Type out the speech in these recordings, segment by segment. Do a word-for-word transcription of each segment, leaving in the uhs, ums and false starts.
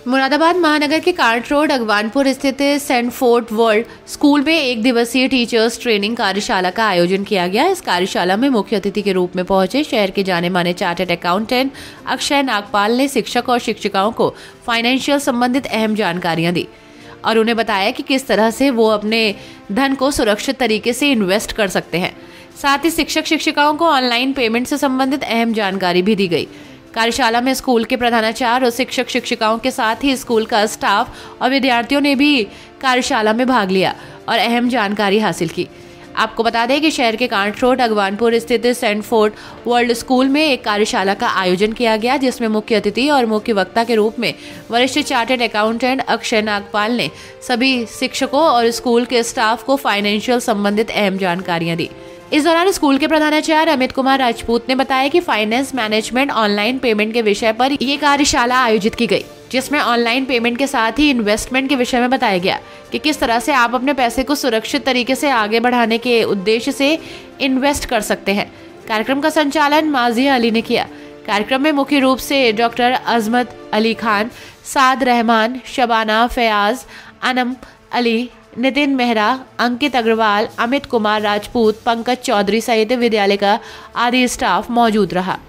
मुरादाबाद महानगर के cart road Agwanpur स्थित सैंडफोर्ड वर्ल्ड स्कूल में एक दिवसीय टीचर्स ट्रेनिंग कार्यशाला का आयोजन किया गया। इस कार्यशाला में मुख्य अतिथि के रूप में पहुंचे शहर के जाने माने चार्टर्ड अकाउंटेंट अक्षय नागपाल ने शिक्षक और शिक्षिकाओं को फाइनेंशियल संबंधित अहम जानकारियां दी और उन्हें बताया कि किस तरह से वो अपने धन को सुरक्षित तरीके से इन्वेस्ट कर सकते हैं। साथ ही शिक्षक शिक्षिकाओं को ऑनलाइन पेमेंट से संबंधित अहम जानकारी भी दी गई। कार्यशाला में स्कूल के प्रधानाचार्य और शिक्षक शिक्षिकाओं के साथ ही स्कूल का स्टाफ और विद्यार्थियों ने भी कार्यशाला में भाग लिया और अहम जानकारी हासिल की। आपको बता दें कि शहर के कार्ट रोड अगवानपुर स्थित सैंडफोर्ड वर्ल्ड स्कूल में एक कार्यशाला का आयोजन किया गया, जिसमें मुख्य अतिथि और मुख्य वक्ता के रूप में वरिष्ठ चार्टर्ड अकाउंटेंट अक्षय नागपाल ने सभी शिक्षकों और स्कूल के स्टाफ को फाइनेंशियल संबंधित अहम जानकारियां दी। इस दौरान स्कूल के प्रधानाचार्य अमित कुमार राजपूत ने बताया कि फाइनेंस मैनेजमेंट ऑनलाइन पेमेंट के विषय पर ये कार्यशाला आयोजित की गई, जिसमें ऑनलाइन पेमेंट के साथ ही इन्वेस्टमेंट के विषय में बताया गया कि किस तरह से आप अपने पैसे को सुरक्षित तरीके से आगे बढ़ाने के उद्देश्य से इन्वेस्ट कर सकते हैं। कार्यक्रम का संचालन माजिया अली ने किया। कार्यक्रम में मुख्य रूप से डॉक्टर अजमत अली खान, साद रहमान, शबाना फयाज, अनम अली, नितिन मेहरा, अंकित अग्रवाल, अमित कुमार राजपूत, पंकज चौधरी सहित विद्यालय का आदि स्टाफ मौजूद रहा।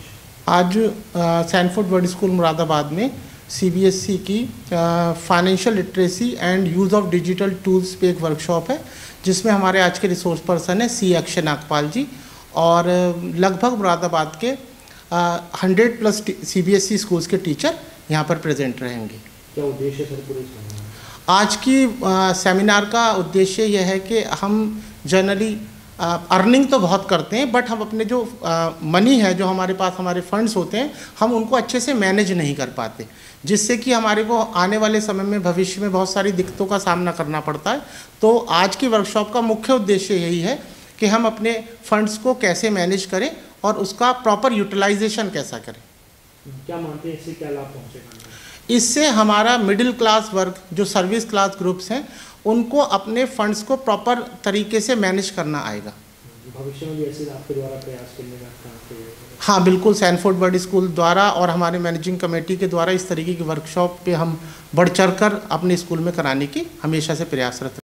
आज सैंडफोर्ड वर्ल्ड स्कूल मुरादाबाद में सीबीएसई की financial literacy and use of digital tools पे एक वर्कशॉप है, जिसमें हमारे आज के रिसोर्स पर्सन है सी अक्षय नागपाल जी और लगभग मुरादाबाद के हंड्रेड प्लस सीबीएसई स्कूल्स के टीचर यहाँ पर प्रेजेंट रहेंगे। क्या उद्देश्य सर पूरे आज की आ, सेमिनार का उद्देश्य यह है कि हम जनरली अर्निंग तो बहुत करते हैं, बट हम अपने जो आ, मनी है, जो हमारे पास हमारे फंड्स होते हैं, हम उनको अच्छे से मैनेज नहीं कर पाते, जिससे कि हमारे को आने वाले समय में भविष्य में बहुत सारी दिक्कतों का सामना करना पड़ता है। तो आज की वर्कशॉप का मुख्य उद्देश्य यही है कि हम अपने फंड्स को कैसे मैनेज करें और उसका प्रॉपर यूटिलाइजेशन कैसा करें। क्या मानते हैं इससे क्या लाभ पहुँचेगा? इससे हमारा मिडिल क्लास वर्ग, जो सर्विस क्लास ग्रुप्स हैं, उनको अपने फंड्स को प्रॉपर तरीके से मैनेज करना आएगा। भविष्य में भी ऐसे आपके द्वारा प्रयास करने का? हाँ बिल्कुल, सैंडफोर्ड वर्ल्ड स्कूल द्वारा और हमारे मैनेजिंग कमेटी के द्वारा इस तरीके की वर्कशॉप पे हम बढ़ चढ़ कर अपने स्कूल में कराने की हमेशा से प्रयासरत